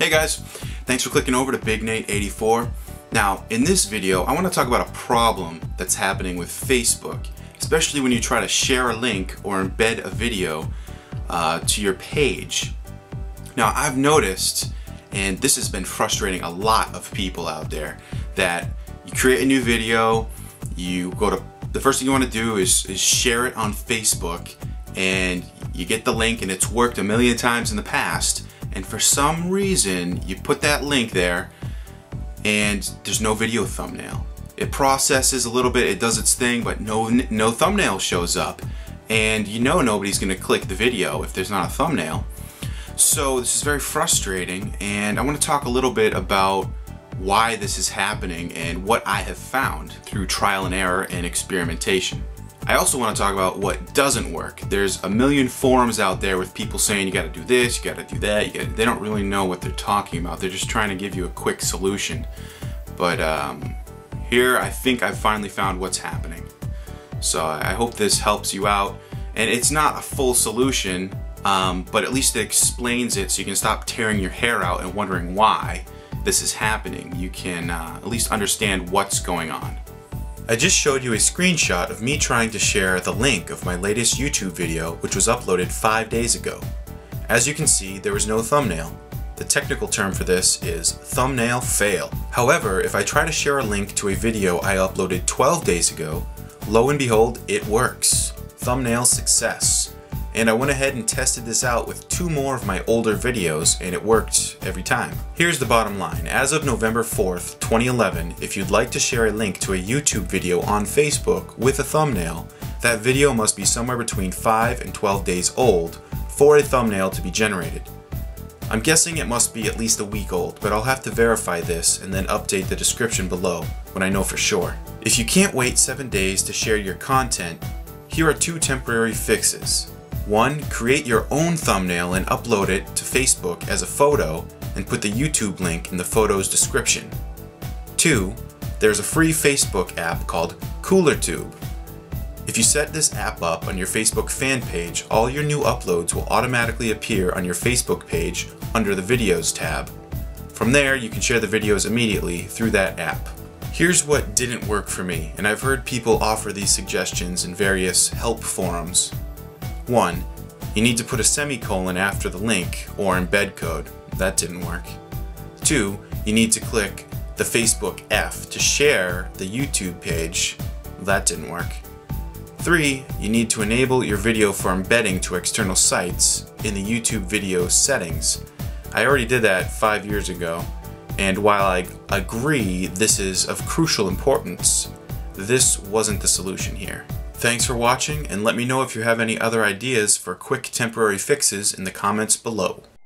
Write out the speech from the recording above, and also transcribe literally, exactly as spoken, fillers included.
Hey guys, thanks for clicking over to Big Nate eighty-four. Now, in this video, I want to talk about a problem that's happening with Facebook, especially when you try to share a link or embed a video uh, to your page. Now, I've noticed, and this has been frustrating a lot of people out there, that you create a new video, you go to, the first thing you want to do is, is share it on Facebook, and you get the link and it's worked a million times in the past, and for some reason you put that link there and there's no video thumbnail. It processes a little bit, it does its thing, but no, no thumbnail shows up, and you know nobody's going to click the video if there's not a thumbnail. So this is very frustrating, and I want to talk a little bit about why this is happening and what I have found through trial and error and experimentation. I also want to talk about what doesn't work. There's a million forums out there with people saying you gotta do this, you gotta do that, you gotta, they don't really know what they're talking about. They're just trying to give you a quick solution. But um, here I think I've finally found what's happening. So I hope this helps you out. And it's not a full solution, um, but at least it explains it so you can stop tearing your hair out and wondering why this is happening. You can uh, at least understand what's going on. I just showed you a screenshot of me trying to share the link of my latest YouTube video, which was uploaded five days ago. As you can see, there was no thumbnail. The technical term for this is thumbnail fail. However, if I try to share a link to a video I uploaded twelve days ago, lo and behold, it works. Thumbnail success. And I went ahead and tested this out with two more of my older videos, and it worked every time. Here's the bottom line. As of November fourth, twenty eleven, if you'd like to share a link to a YouTube video on Facebook with a thumbnail, that video must be somewhere between five and twelve days old for a thumbnail to be generated. I'm guessing it must be at least a week old, but I'll have to verify this and then update the description below when I know for sure. If you can't wait seven days to share your content, here are two temporary fixes. One, create your own thumbnail and upload it to Facebook as a photo and put the YouTube link in the photo's description. Two, there's a free Facebook app called CoolerTube. If you set this app up on your Facebook fan page, all your new uploads will automatically appear on your Facebook page under the Videos tab. From there, you can share the videos immediately through that app. Here's what didn't work for me, and I've heard people offer these suggestions in various help forums. One, you need to put a semicolon after the link or embed code. That didn't work. Two, you need to click the Facebook F to share the YouTube page. That didn't work. Three, you need to enable your video for embedding to external sites in the YouTube video settings. I already did that five years ago, and while I agree this is of crucial importance, this wasn't the solution here. Thanks for watching, and let me know if you have any other ideas for quick temporary fixes in the comments below.